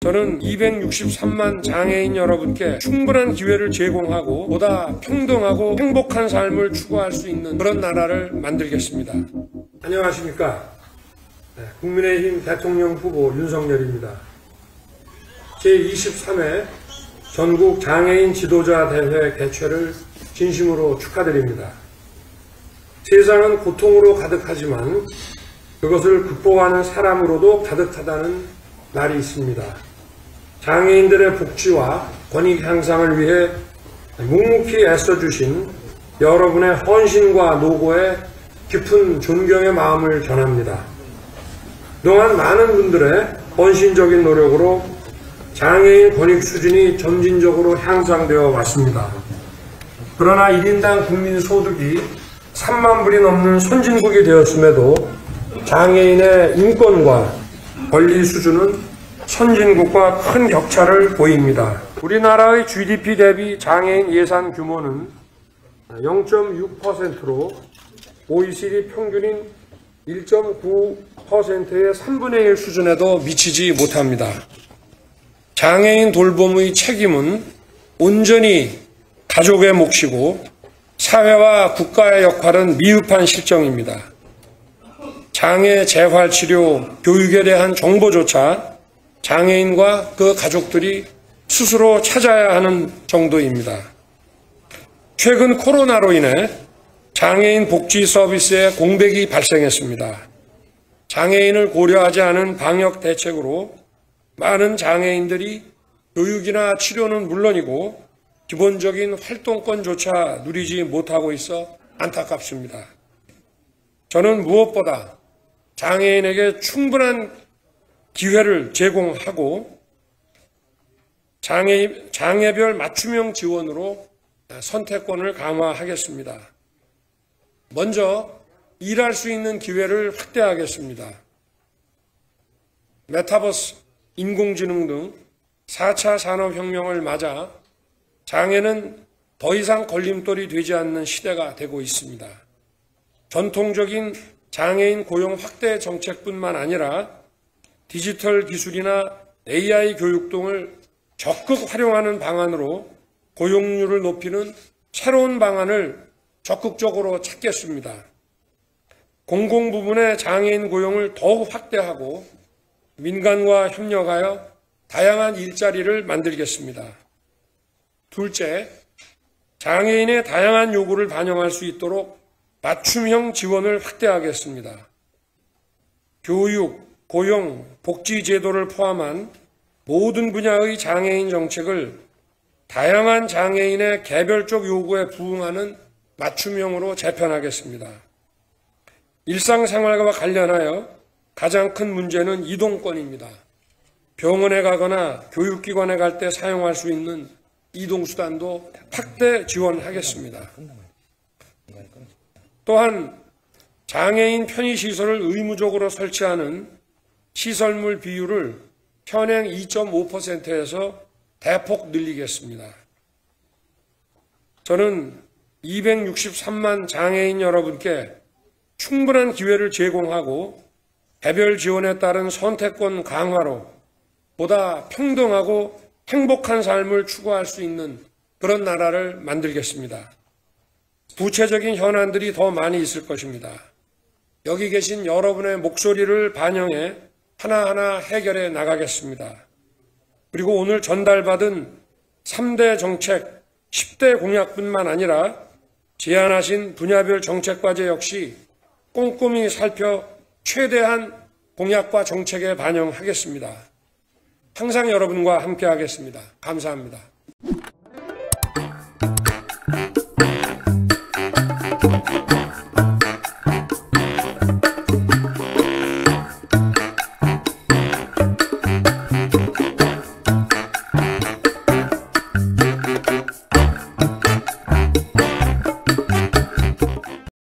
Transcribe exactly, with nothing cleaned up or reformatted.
저는 이백육십삼만 장애인 여러분께 충분한 기회를 제공하고 보다 평등하고 행복한 삶을 추구할 수 있는 그런 나라를 만들겠습니다. 안녕하십니까. 네, 국민의힘 대통령 후보 윤석열입니다. 제이십삼 회 전국 장애인 지도자 대회 개최를 진심으로 축하드립니다. 세상은 고통으로 가득하지만 그것을 극복하는 사람으로도 가득하다는 말이 있습니다. 장애인들의 복지와 권익 향상을 위해 묵묵히 애써주신 여러분의 헌신과 노고에 깊은 존경의 마음을 전합니다. 그동안 많은 분들의 헌신적인 노력으로 장애인 권익 수준이 점진적으로 향상되어 왔습니다. 그러나 일 인당 국민 소득이 삼만 불이 넘는 선진국이 되었음에도 장애인의 인권과 권리 수준은 선진국과 큰 격차를 보입니다. 우리나라의 지디피 대비 장애인 예산 규모는 영 점 육 퍼센트로 오이시디 평균인 일 점 구 퍼센트의 삼분의 일 수준에도 미치지 못합니다. 장애인 돌봄의 책임은 온전히 가족의 몫이고 사회와 국가의 역할은 미흡한 실정입니다. 장애 재활치료, 교육에 대한 정보조차 장애인과 그 가족들이 스스로 찾아야 하는 정도입니다. 최근 코로나로 인해 장애인 복지 서비스에 공백이 발생했습니다. 장애인을 고려하지 않은 방역 대책으로 많은 장애인들이 교육이나 치료는 물론이고 기본적인 활동권조차 누리지 못하고 있어 안타깝습니다. 저는 무엇보다 장애인에게 충분한 기회를 제공하고 장애, 장애별 맞춤형 지원으로 선택권을 강화하겠습니다. 먼저 일할 수 있는 기회를 확대하겠습니다. 메타버스, 인공지능 등 사 차 산업혁명을 맞아 장애는 더 이상 걸림돌이 되지 않는 시대가 되고 있습니다. 전통적인 장애인 고용 확대 정책뿐만 아니라 디지털 기술이나 에이아이 교육 등을 적극 활용하는 방안으로 고용률을 높이는 새로운 방안을 적극적으로 찾겠습니다. 공공 부문의 장애인 고용을 더욱 확대하고 민간과 협력하여 다양한 일자리를 만들겠습니다. 둘째, 장애인의 다양한 요구를 반영할 수 있도록 맞춤형 지원을 확대하겠습니다. 교육, 고용, 복지 제도를 포함한 모든 분야의 장애인 정책을 다양한 장애인의 개별적 요구에 부응하는 맞춤형으로 재편하겠습니다. 일상생활과 관련하여 가장 큰 문제는 이동권입니다. 병원에 가거나 교육기관에 갈 때 사용할 수 있는 이동수단도 확대 지원하겠습니다. 또한 장애인 편의시설을 의무적으로 설치하는 시설물 비율을 현행 이 점 오 퍼센트에서 대폭 늘리겠습니다. 저는 이백육십삼만 장애인 여러분께 충분한 기회를 제공하고 개별 지원에 따른 선택권 강화로 보다 평등하고 행복한 삶을 추구할 수 있는 그런 나라를 만들겠습니다. 구체적인 현안들이 더 많이 있을 것입니다. 여기 계신 여러분의 목소리를 반영해 하나하나 해결해 나가겠습니다. 그리고 오늘 전달받은 삼 대 정책, 십 대 공약뿐만 아니라 제안하신 분야별 정책 과제 역시 꼼꼼히 살펴 최대한 공약과 정책에 반영하겠습니다. 항상 여러분과 함께 하겠습니다. 감사합니다.